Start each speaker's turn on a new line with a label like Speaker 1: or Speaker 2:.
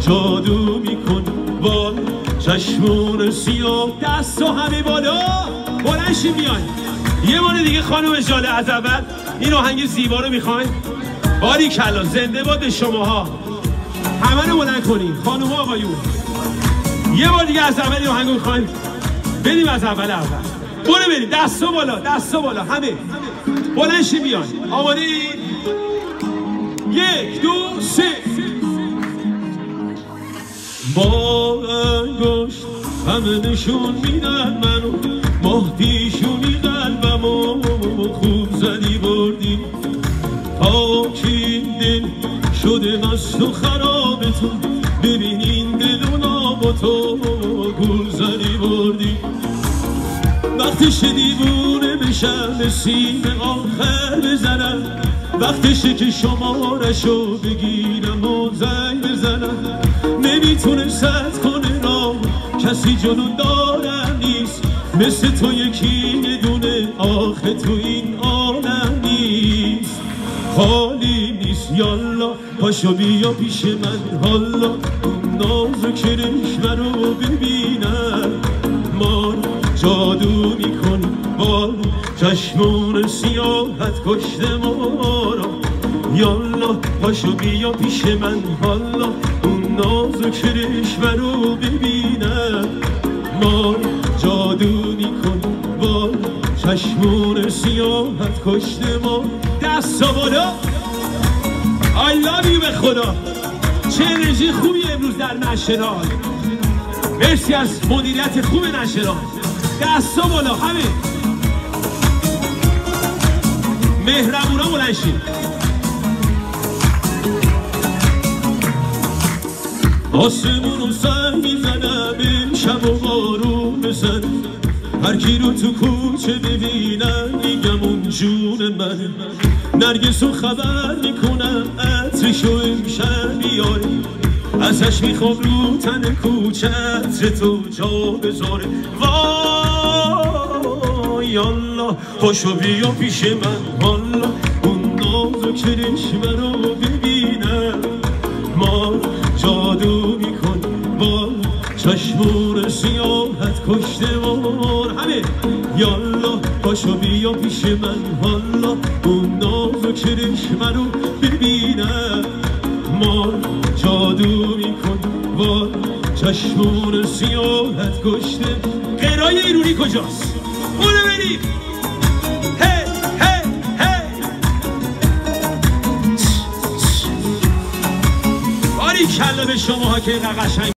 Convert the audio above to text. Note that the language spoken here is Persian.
Speaker 1: جادو میکن با چشمون سیاه. دست و همه بالا بلنشی میان. یه بار دیگه خانم ژاله از اول این آهنگ زیبا رو میخواین؟ باریکلا، زنده باد به شماها. همه رو بلند کنین خانم ها آقایون. یه بار دیگه از اول این آهنگ رو میخواین؟ بریم از اول برو بریم. دست و بالا، دست و بالا، همه بلنشی میان. آماده این؟ 1 2 3. با انگشت همه نشون میدن منو، ماه پیشونی قلبمو خوب زدی بردی. تا کی دل شده مست و خراب تو، ببینین دلونا با تو گول زدی بردی. وقتش دیوونه بشم به سیم آخر بزنم، وقتشه که شمارشو بگیرم و زنگ بزنم. نمیتونه ست کنه را کسی جنون دارم نیست، مثل تو یکی دونه آخه تو این عالم نیست. خالی نیست یالا پاشو بیا پیش من حالا، اون ناز کرشمه رو ببینم. ما جادو میکن با چشمون سیاحت کشته ما را. یالا پاشو بیا پیش من حالا، اون ناز کرشمه رو ببینم. ما جادو میکن با چشمون سیاحت کشته ما. دست بالا. I love you به خدا. چه انرژی خوبی امروز در نشرال. مرسی از مدیریت خوب نشرال. دست بالا همه. مهربونا بلند شید. آسمونو سر میزنم امشب و بارون بزن، هر کی رو تو کوچه ببینم میگم اون جون من. نرگسو خبر میکنم عطرشو امشب بیاره، ازش میخوام رو تن کوچه عطر تو جا بذاره. وای یالا پاشو بیا پیش من حالا، اون ناز و کرشمه رو ببینم. ما جادو میکن با چشمون سیاحت کشته مار. همه یالا پاشو بیا پیش من حالا، اون ناز و کرشمه رو ببینم. ما جادو میکن با چشمون سیاحت کشته. غیرای ایرونی کجاست؟ اونو بریم. هی هی هی. باریکلا به شماها که قشنگ